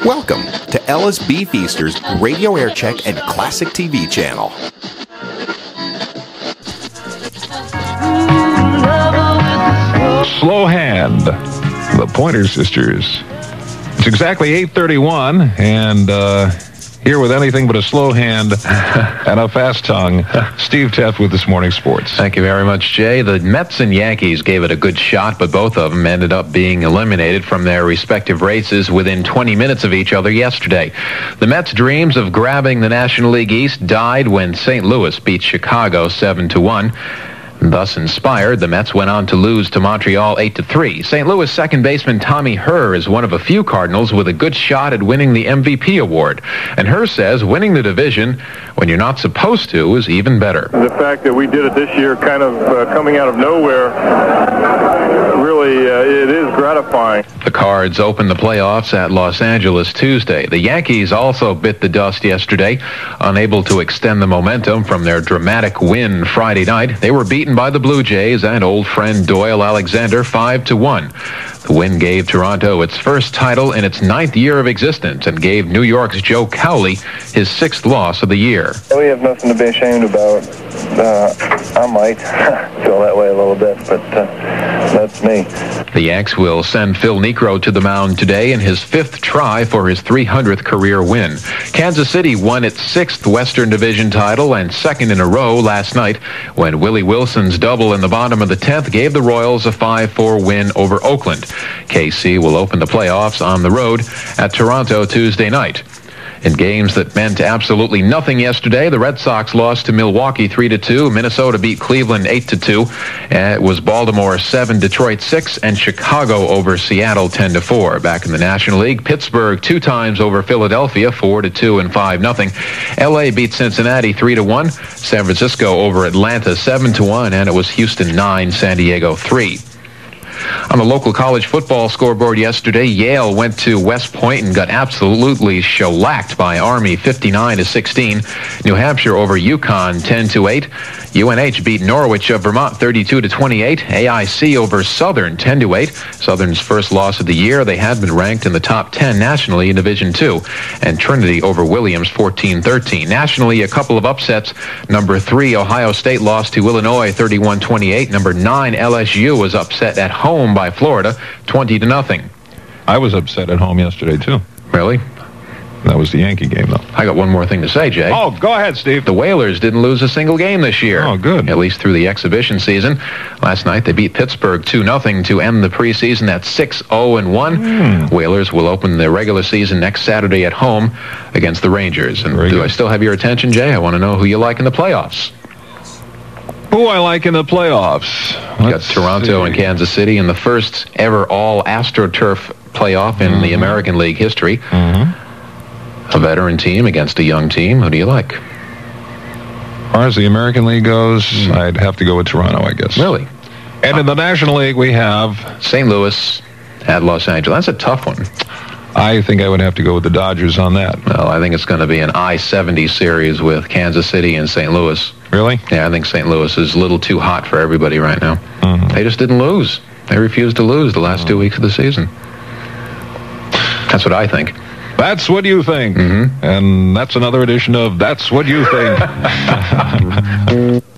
Welcome to Ella's Beef Easter's Radio Aircheck and Classic TV channel. Slow Hand, the Pointer Sisters. It's exactly 8:31, and here with anything but a slow hand and a fast tongue, Steve Tefft with This Morning Sports. Thank you very much, Jay. The Mets and Yankees gave it a good shot, but both of them ended up being eliminated from their respective races within 20 minutes of each other yesterday. The Mets' dreams of grabbing the National League East died when St. Louis beat Chicago 7-1. Thus inspired, the Mets went on to lose to Montreal 8-3. St. Louis second baseman Tommy Herr is one of a few Cardinals with a good shot at winning the MVP award. And Herr says winning the division when you're not supposed to is even better. The fact that we did it this year kind of coming out of nowhere, really it is gratifying. The Cards opened the playoffs at Los Angeles Tuesday. The Yankees also bit the dust yesterday, unable to extend the momentum from their dramatic win Friday night. They were beaten by the Blue Jays and old friend Doyle Alexander 5-1. The win gave Toronto its first title in its 9th year of existence and gave New York's Joe Cowley his 6th loss of the year. We have nothing to be ashamed about. I might feel that way a little bit, but that's me. The Yanks will send Phil Niekro to the mound today in his 5th try for his 300th career win. Kansas City won its 6th Western Division title and 2nd in a row last night when Willie Wilson's double in the bottom of the 10th gave the Royals a 5-4 win over Oakland. KC will open the playoffs on the road at Toronto Tuesday night. In games that meant absolutely nothing yesterday, the Red Sox lost to Milwaukee 3-2. Minnesota beat Cleveland 8-2. It was Baltimore 7, Detroit 6, and Chicago over Seattle 10-4. Back in the National League, Pittsburgh 2 times over Philadelphia 4-2 and 5-0. LA beat Cincinnati 3-1. San Francisco over Atlanta 7-1, and it was Houston 9, San Diego 3. On the local college football scoreboard yesterday, Yale went to West Point and got absolutely shellacked by Army 59-16. New Hampshire over UConn 10-8. UNH beat Norwich of Vermont 32-28. AIC over Southern 10-8. Southern's first loss of the year. They had been ranked in the top 10 nationally in Division II. And Trinity over Williams 14-13. Nationally, a couple of upsets. Number 3, Ohio State lost to Illinois 31-28. Number 9, LSU was upset at home by Florida 20-0. I was upset at home yesterday, too. Really? That was the Yankee game, though. I got one more thing to say, Jay. Oh, go ahead, Steve. The Whalers didn't lose a single game this year. Oh, good. At least through the exhibition season. Last night, they beat Pittsburgh 2-0 to end the preseason at 6-0-1. Whalers will open the regular season next Saturday at home against the Rangers. And do I still have your attention, Jay? I want to know who you like in the playoffs. Who I like in the playoffs? You got Toronto and Kansas City in the first ever all AstroTurf playoff in the American League history. A veteran team against a young team. Who do you like? As far as the American League goes, I'd have to go with Toronto, I guess. Really? And in the National League, we have St. Louis at Los Angeles. That's a tough one. I think I would have to go with the Dodgers on that. Well, I think it's going to be an I-70 series with Kansas City and St. Louis. Really? Yeah, I think St. Louis is a little too hot for everybody right now. They just didn't lose. They refused to lose the last 2 weeks of the season. That's what I think. That's what you think. And that's another edition of That's What You Think.